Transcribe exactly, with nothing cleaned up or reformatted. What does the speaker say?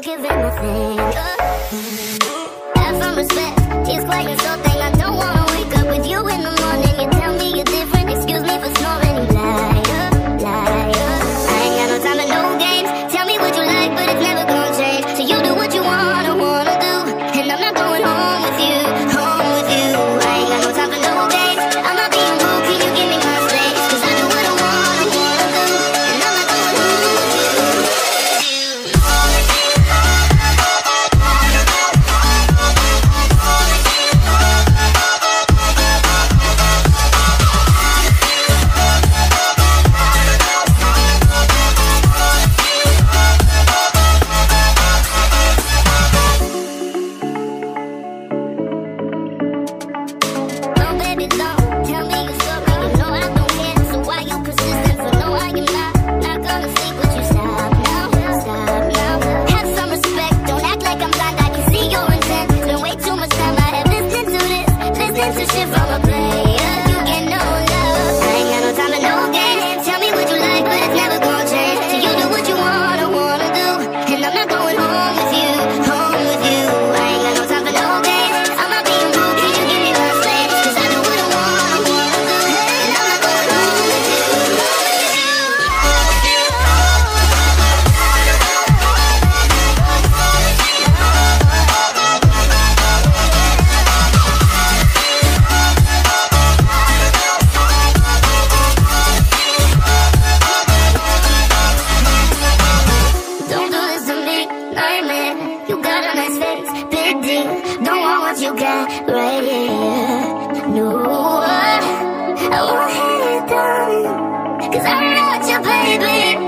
give anything. Have some respect, it's quite insulting. I don't wanna wake up with you in the morning. You tell me you're different, excuse me for snoring. You liar, liar. I ain't got no time for no games. Tell me what you like, but it's never gonna change. So you do what you wanna, wanna do, and I'm not going home with you, home with you. I ain't got no time for no games. I'm not being rude, can you give me my space? Cause I do what I wanna, wanna do, and I'm not going home with you. Cause I'm not your baby.